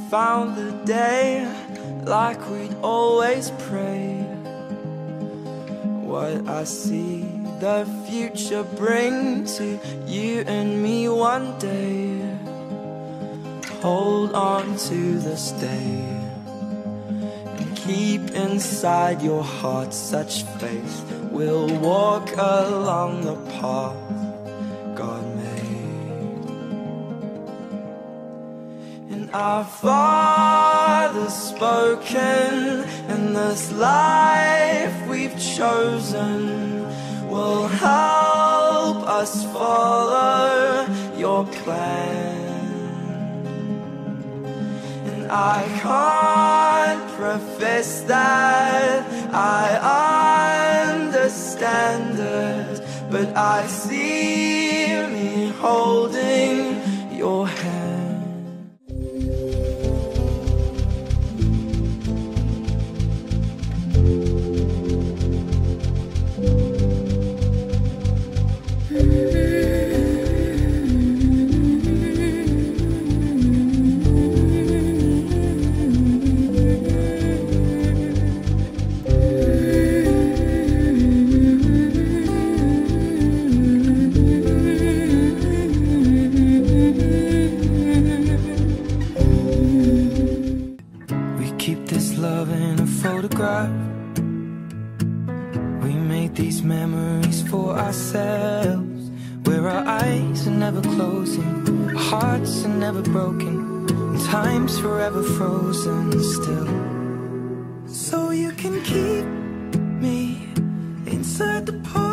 found the day like we'd always prayed. What I see the future bring to you and me one day. Hold on to this day and keep inside your heart such faith. We'll walk along the path God made. And our Father's spoken, and this life we've chosen will help us follow your plan. And I can't profess that I understand it, but I see me holding your hand. We made these memories for ourselves, where our eyes are never closing, our hearts are never broken, and time's forever frozen still. So you can keep me inside the park.